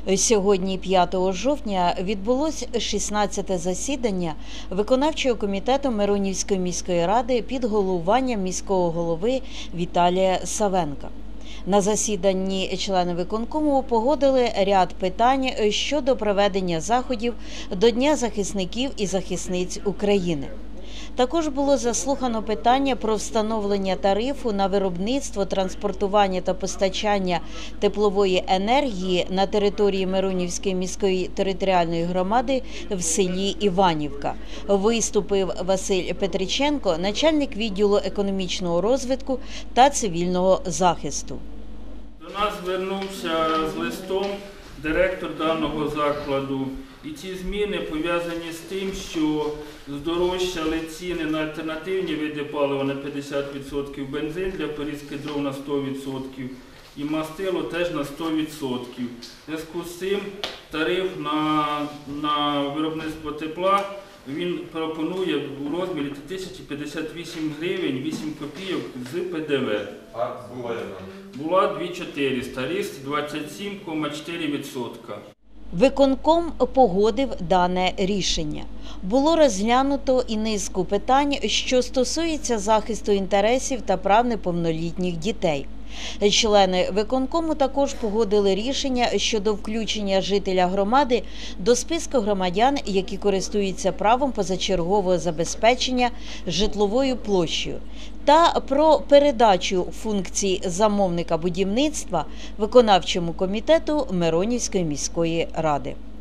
Сьогодні, 5 жовтня, відбулось 16-те засідання виконавчого комітету Миронівської міської ради під головуванням міського голови Віталія Савенка. На засіданні члени виконкому погодили ряд питань щодо проведення заходів до Дня захисників і захисниць України. Також було заслухано питання про встановлення тарифу на виробництво, транспортування та постачання теплової енергії на території Миронівської міської територіальної громади в селі Іванівка. Виступив Василь Петриченко, начальник відділу економічного розвитку та цивільного захисту. До нас звернувся з листом директор даного закладу. І ці зміни пов'язані з тим, що здорожчали ціни на альтернативні види палива на 50%, бензин для порізки дров на 100% і мастило теж на 100%. В зв'язку з цим тариф на виробництво тепла він пропонує у розмірі 1058 гривень 8 копійок з ПДВ. А була яка? Була 2400, ріст 27,4%. Виконком погодив дане рішення. Було розглянуто і низку питань, що стосуються захисту інтересів та прав неповнолітніх дітей. Члени виконкому також погодили рішення щодо включення жителя громади до списку громадян, які користуються правом позачергового забезпечення житловою площею, та про передачу функцій замовника будівництва виконавчому комітету Миронівської міської ради.